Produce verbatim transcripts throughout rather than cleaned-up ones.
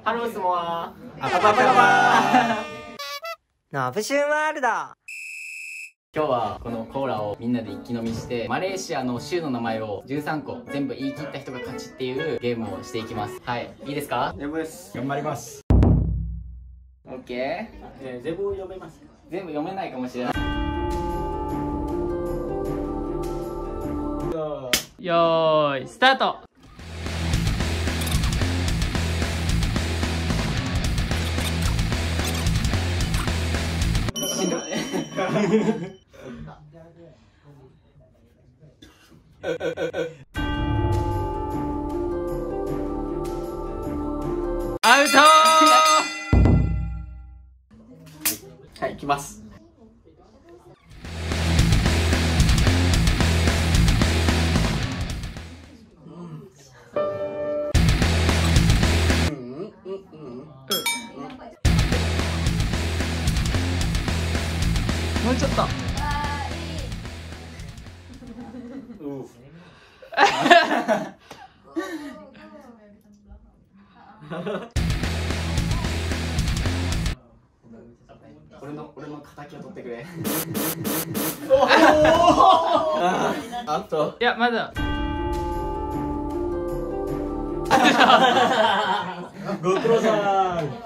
ハロースモアアパパパパナブシューワールド。 今日はこのコーラをみんなで一気飲みして、マレーシアの州の名前をじゅうさんこ全部言い切った人が勝ちっていうゲームをしていきます。はい、いいですか？ 全部です。頑張ります。 オッケー。 えー、全部読めますか？ 全部読めないかもしれない。 よーいスタート。アウトー。 はい、行きます。 もうちょっと。 俺の俺の敵を取ってくれ。 あと。 いやまだ。 ご苦労さん。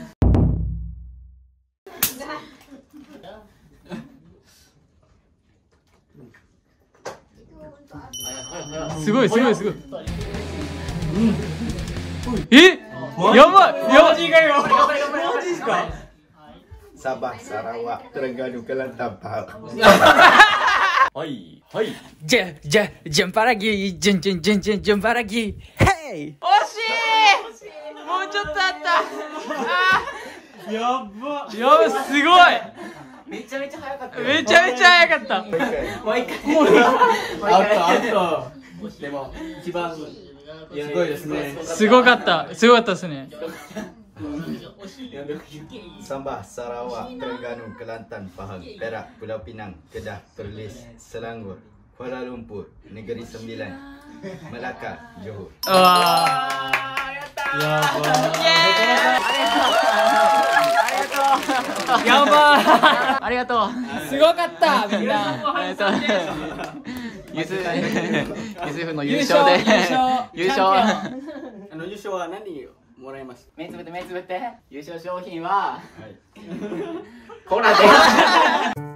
すごいすごいすごい。え、やばい。やばいかよ。 マジですか ？Sabah, Sarawak, Terengganu, Kelantan, Pahang. Hai, hai. J J jumpa lagi, jum jum jum jum jumpa lagi. Hey. 惜しい。もうちょっとあった。あやば。 ー、やばい、すごい。 めちゃめちゃ早かったよ。 めちゃめちゃ早かった。 もう一回。もう一回。 アウト、アウト。でも、一番すごいですね。 すごかった。すごかったですね。 Sabah, Sarawak, Terengganu, Kelantan, Pahang, Perak, Pulau Pinang, Kedah, Perlis, Selangor, Kuala Lumpur, Negeri Sembilan, Melaka, Johor. うわー。 やばやばい。ありがとう。すごかったみんな。ありがとう。ユスユスフの優勝で優勝。 あの優勝は何もらいます？ 目つぶって目つぶって。優勝商品はコーラです。